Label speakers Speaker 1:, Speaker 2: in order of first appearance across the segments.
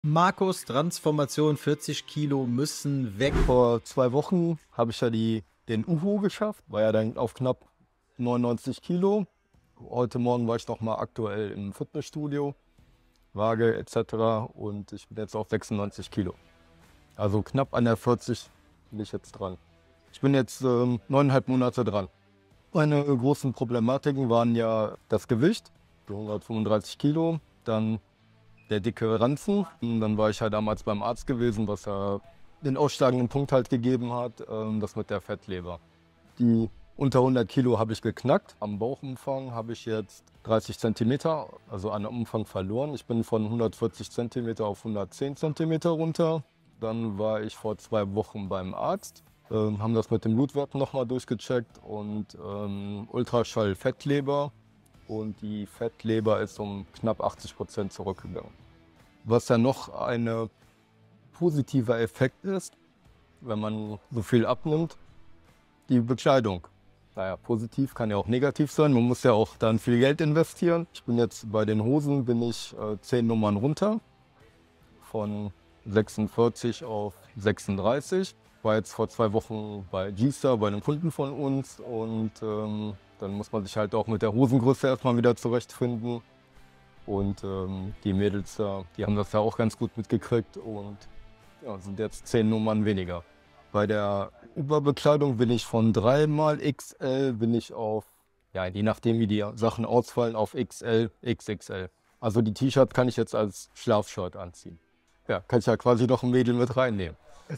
Speaker 1: Markus, Transformation 40 Kilo müssen weg.
Speaker 2: Vor 2 Wochen habe ich ja den Uhu geschafft, war ja dann auf knapp 99 Kilo. Heute Morgen war ich noch mal aktuell im Fitnessstudio, Waage et cetera, und ich bin jetzt auf 96 Kilo. Also knapp an der 40 bin ich jetzt dran. Ich bin jetzt 9,5 Monate dran. Meine großen Problematiken waren ja das Gewicht, so 135 Kilo, dann der dicke Ranzen. Und dann war ich halt damals beim Arzt gewesen, was ja den ausschlagenden Punkt halt gegeben hat, das mit der Fettleber. Die unter 100 Kilo habe ich geknackt. Am Bauchumfang habe ich jetzt 30 Zentimeter, also an Umfang verloren. Ich bin von 140 Zentimeter auf 110 Zentimeter runter. Dann war ich vor 2 Wochen beim Arzt, haben das mit den Blutwerten nochmal durchgecheckt und Ultraschall Fettleber. Und die Fettleber ist um knapp 80% zurückgegangen. Was ja noch ein positiver Effekt ist, wenn man so viel abnimmt, die Bekleidung. Naja, positiv kann ja auch negativ sein. Man muss ja auch dann viel Geld investieren. Ich bin jetzt bei den Hosen, bin ich 10 Nummern runter, von 46 auf 36. War jetzt vor 2 Wochen bei G-Star, bei einem Kunden von uns, und dann muss man sich halt auch mit der Hosengröße erstmal wieder zurechtfinden. Und die Mädels da, die haben das ja auch ganz gut mitgekriegt und ja, sind jetzt 10 Nummern weniger. Bei der Überbekleidung bin ich von 3 mal XL, bin ich auf, ja, je nachdem wie die Sachen ausfallen, auf XL, XXL. Also die T-Shirts kann ich jetzt als Schlafshirt anziehen. Ja, kann ich ja quasi noch ein Mädel mit reinnehmen.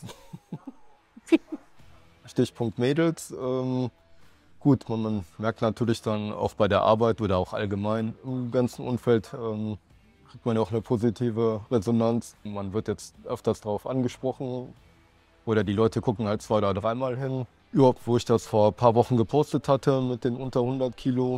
Speaker 2: Stichpunkt Mädels. Gut, man merkt natürlich dann auch bei der Arbeit oder auch allgemein im ganzen Umfeld, kriegt man ja auch eine positive Resonanz. Man wird jetzt öfters darauf angesprochen oder die Leute gucken halt 2 oder 3 Mal hin. Überhaupt, wo ich das vor ein paar Wochen gepostet hatte mit den unter 100 Kilo,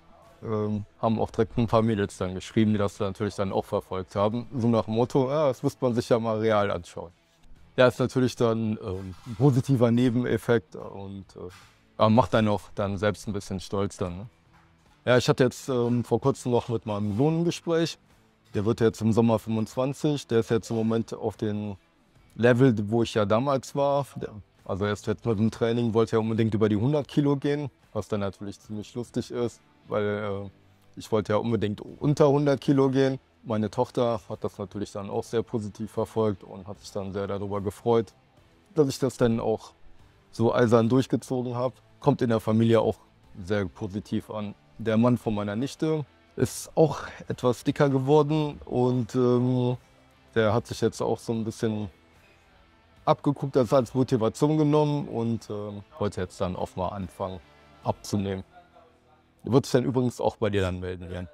Speaker 2: haben auch direkt ein paar Mädels dann geschrieben, die das natürlich dann auch verfolgt haben. So nach dem Motto, ja, das müsste man sich ja mal real anschauen. Ja, ist natürlich dann ein positiver Nebeneffekt und aber macht einen auch dann selbst ein bisschen stolz dann, ne? Ja, ich hatte jetzt vor kurzem noch mit meinem Sohn ein Gespräch. Der wird jetzt im Sommer 25. Der ist jetzt im Moment auf dem Level, wo ich ja damals war. Also erst jetzt mit dem Training wollte er unbedingt über die 100 Kilo gehen, was dann natürlich ziemlich lustig ist, weil ich wollte ja unbedingt unter 100 Kilo gehen. Meine Tochter hat das natürlich dann auch sehr positiv verfolgt und hat sich dann sehr darüber gefreut, dass ich das dann auch so eisern durchgezogen habe. Kommt in der Familie auch sehr positiv an. Der Mann von meiner Nichte ist auch etwas dicker geworden und der hat sich jetzt auch so ein bisschen abgeguckt, das als Motivation genommen und wollte jetzt dann auch mal anfangen abzunehmen. Wird sich dann übrigens auch bei dir dann melden, Jan.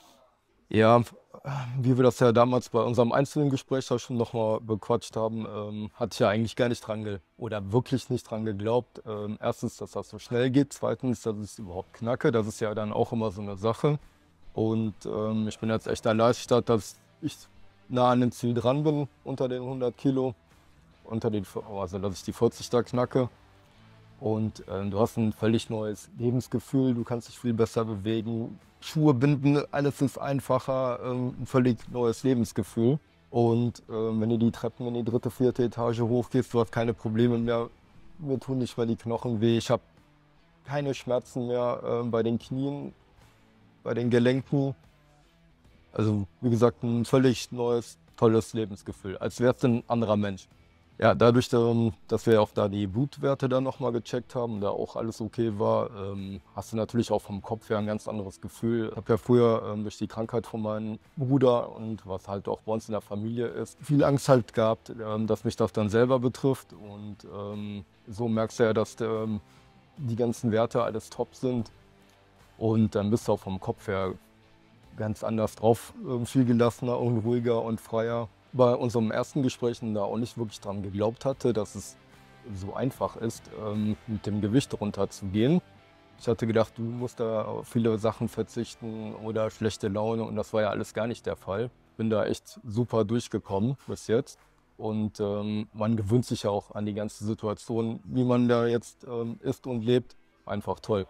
Speaker 2: Ja, wie wir das ja damals bei unserem einzelnen Gespräch da schon noch mal bequatscht haben, hatte ich ja eigentlich gar nicht oder wirklich nicht dran geglaubt. Erstens, dass das so schnell geht. Zweitens, dass ich es überhaupt knacke. Das ist ja dann auch immer so eine Sache. Und ich bin jetzt echt erleichtert, dass ich nah an dem Ziel dran bin, unter den 100 Kilo, also dass ich die 40 da knacke. Und du hast ein völlig neues Lebensgefühl, du kannst dich viel besser bewegen. Schuhe binden, alles ist einfacher, ein völlig neues Lebensgefühl. Und wenn du die Treppen in die 3., 4. Etage hochgehst, du hast keine Probleme mehr. Mir tun nicht mehr die Knochen weh, ich habe keine Schmerzen mehr bei den Knien, bei den Gelenken. Also wie gesagt, ein völlig neues, tolles Lebensgefühl, als wärst du ein anderer Mensch. Ja, dadurch, dass wir auch da die Blutwerte dann noch mal gecheckt haben, da auch alles okay war, hast du natürlich auch vom Kopf her ein ganz anderes Gefühl. Ich habe ja früher durch die Krankheit von meinem Bruder und was halt auch bei uns in der Familie ist, viel Angst halt gehabt, dass mich das dann selber betrifft. Und so merkst du ja, dass die ganzen Werte alles top sind. Und dann bist du auch vom Kopf her ganz anders drauf, viel gelassener und ruhiger und freier. Bei unserem ersten Gespräch da auch nicht wirklich dran geglaubt hatte, dass es so einfach ist, mit dem Gewicht runterzugehen. Ich hatte gedacht, du musst da auf viele Sachen verzichten oder schlechte Laune, und das war ja alles gar nicht der Fall. Bin da echt super durchgekommen bis jetzt. Und man gewöhnt sich ja auch an die ganze Situation, wie man da jetzt ist und lebt. Einfach toll.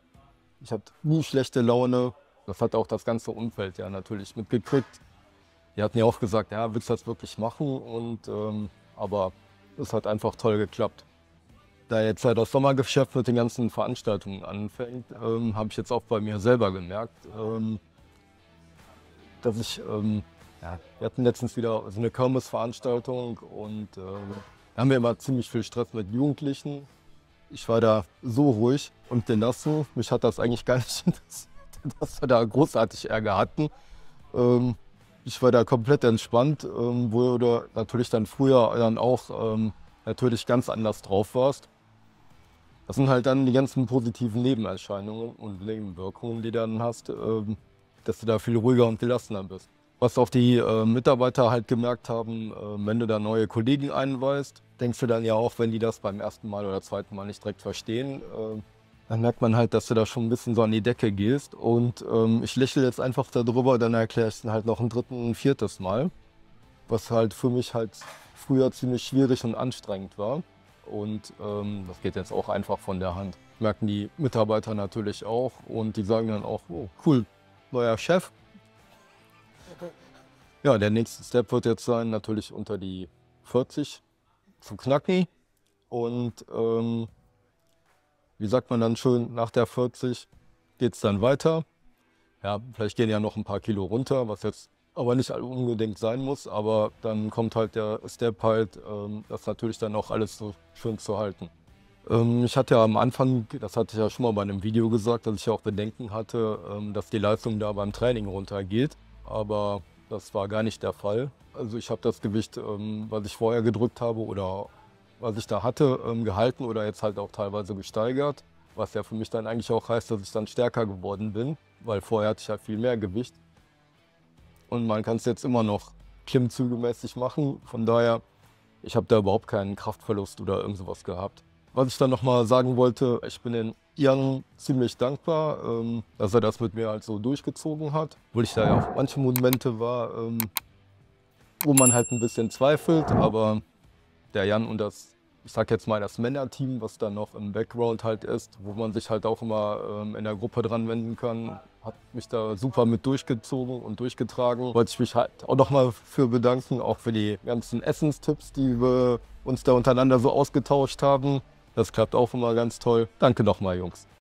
Speaker 2: Ich hatte nie schlechte Laune. Das hat auch das ganze Umfeld ja natürlich mitgekriegt. Die hatten ja auch gesagt, ja, willst du das wirklich machen? Und, aber es hat einfach toll geklappt. Da jetzt halt das Sommergeschäft mit den ganzen Veranstaltungen anfängt, habe ich jetzt auch bei mir selber gemerkt, dass ich, ja, wir hatten letztens wieder so eine Kirmesveranstaltung und da haben wir immer ziemlich viel Stress mit Jugendlichen. Ich war da so ruhig und gelassen. Mich hat das eigentlich gar nicht interessiert, dass wir da großartig Ärger hatten. Ich war da komplett entspannt, wo du natürlich dann früher dann auch natürlich ganz anders drauf warst. Das sind halt dann die ganzen positiven Nebenerscheinungen und Nebenwirkungen, die du dann hast, dass du da viel ruhiger und gelassener bist. Was auch die Mitarbeiter halt gemerkt haben, wenn du da neue Kollegen einweist, denkst du dann ja auch, wenn die das beim ersten Mal oder zweiten Mal nicht direkt verstehen, dann merkt man halt, dass du da schon ein bisschen so an die Decke gehst. Und ich lächle jetzt einfach darüber, dann erkläre ich es halt noch ein drittes, ein viertes Mal, was halt für mich halt früher ziemlich schwierig und anstrengend war. Und das geht jetzt auch einfach von der Hand. Merken die Mitarbeiter natürlich auch und die sagen dann auch, oh cool, neuer Chef. Ja, der nächste Step wird jetzt sein, natürlich unter die 40 zu knacken. Und wie sagt man dann schön, nach der 40 geht es dann weiter. Ja, vielleicht gehen ja noch ein paar Kilo runter, was jetzt aber nicht unbedingt sein muss. Aber dann kommt halt der Step halt, das natürlich dann auch alles so schön zu halten. Ich hatte ja am Anfang, das hatte ich ja schon mal bei einem Video gesagt, dass ich ja auch Bedenken hatte, dass die Leistung da beim Training runtergeht. Aber das war gar nicht der Fall. Also ich habe das Gewicht, was ich vorher gedrückt habe oder was ich da hatte, gehalten oder jetzt halt auch teilweise gesteigert. Was ja für mich dann eigentlich auch heißt, dass ich dann stärker geworden bin, weil vorher hatte ich ja viel mehr Gewicht. Und man kann es jetzt immer noch klimmzügemäßig machen. Von daher, ich habe da überhaupt keinen Kraftverlust oder irgend sowas gehabt. Was ich dann nochmal sagen wollte, ich bin den Jan ziemlich dankbar, dass er das mit mir halt so durchgezogen hat. Obwohl ich da ja auch manche Momente war, wo man halt ein bisschen zweifelt, aber der Jan und das, ich sag jetzt mal das Männerteam, was dann noch im Background halt ist, wo man sich halt auch immer in der Gruppe dran wenden kann, hat mich da super mit durchgezogen und durchgetragen. Wollte ich mich halt auch nochmal für bedanken, auch für die ganzen Essenstipps, die wir uns da untereinander so ausgetauscht haben. Das klappt auch immer ganz toll. Danke nochmal, Jungs.